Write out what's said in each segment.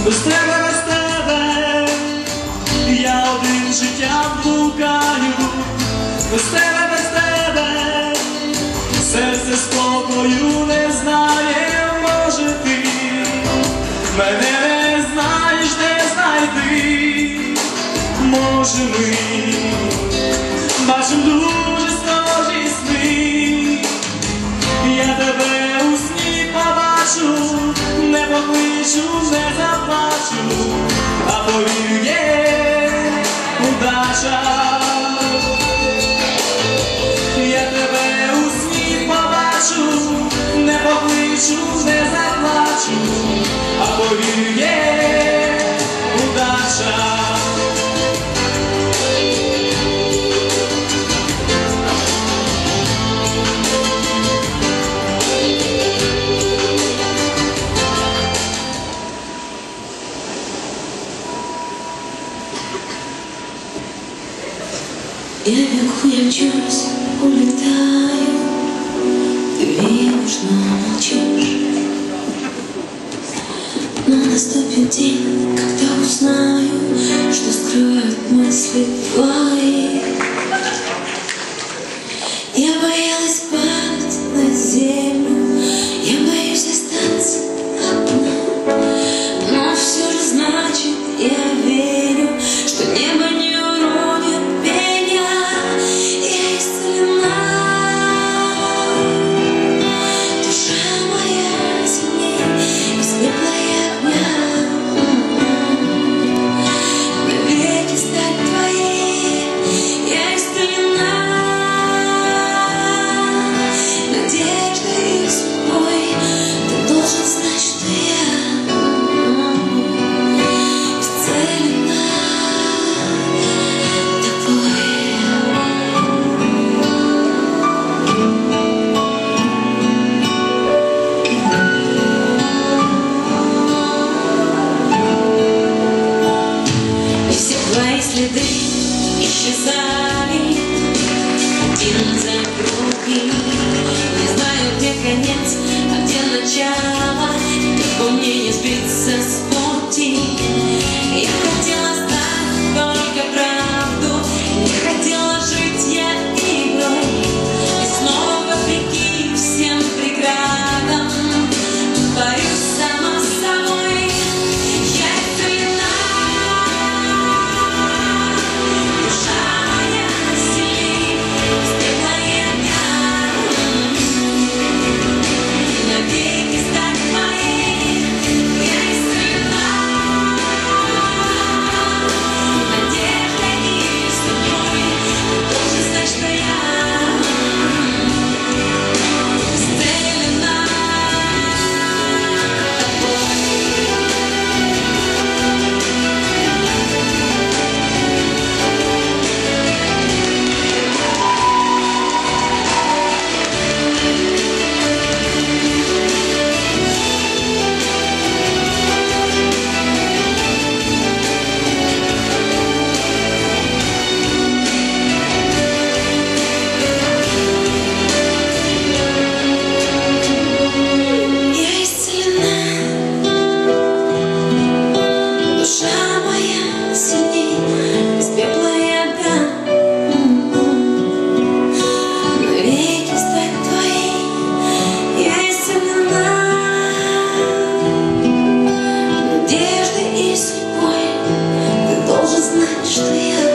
без тебе я один життям блукаю, без тебе серце спокою не знає. Може ти мене не знаєш, де знайти? Може ми бачим дуже схожі сни. Я тебе у сні побачу, не покличу, не заплачу, а повір, є удача. Я тебе у сні побачу, не покличу, не заплачу, а повір, є удача. Я бегу, я мчусь, улетаю, ты видишь, но молчишь. Но наступит день, когда узнаю, что скрывают мысли твои. Я боялась падать на землю, я боюсь остаться одна. Но все же значит, я верю, что небо не уронит меня. Я исцелена, душа моя сильней из пепла и огня. Навеки стать твоей, я исцелена. Надежда и судьбой, ты должен знать, что я исцелена тобой. И все твои следы исчезали один за другим. Не знаю, где конец, а где начало, как по мне не сбиться с пути. Я хотела знать только правду, не хотела жить я игрой. И снова вопреки всем преградам борюсь сама с собой. Я исцелена, душа моя сильней из пепла и огня. Навеки стать моей, я исцелена. Надеждой и судьбой, ты должен знать, что я исцелена тобой. Я исцелена, душа моя сильней из пепла и огня. Навеки стать твоей, я исцелена. Надеждой и судьбой, ты должен знать, что я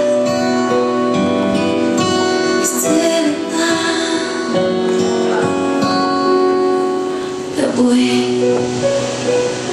исцелена тобой.